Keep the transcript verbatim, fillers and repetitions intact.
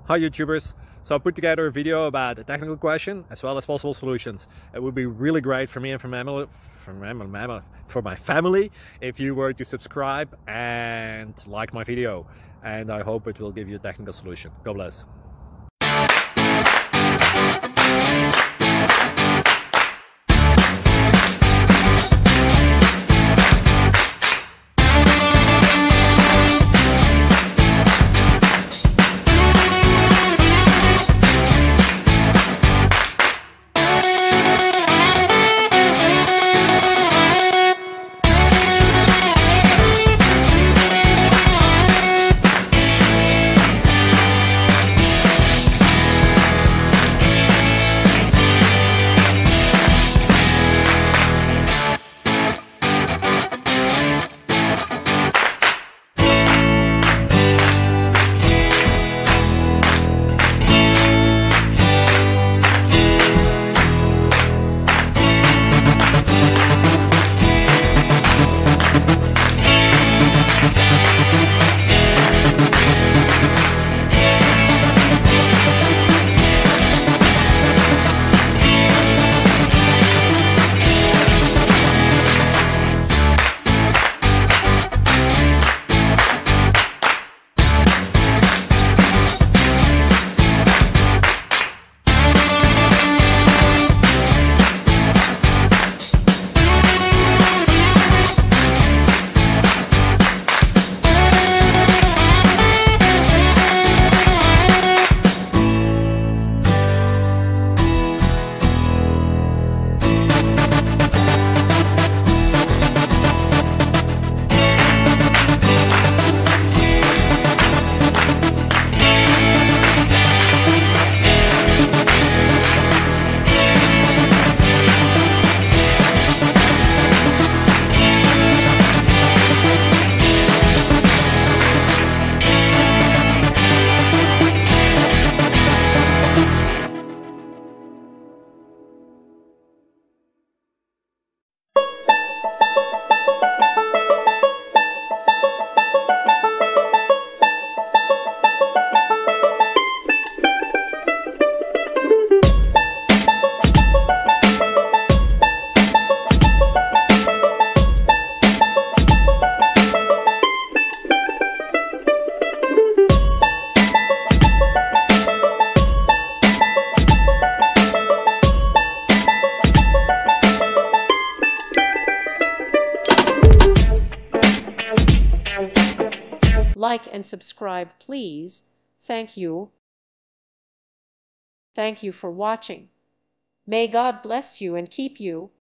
Hi YouTubers! So I put together a video about a technical question as well as possible solutions. It would be really great for me and for my, for my, for my family if you were to subscribe and like my video. And I hope it will give you a technical solution. God bless. Like and subscribe, please. Thank you. Thank you for watching. May God bless you and keep you.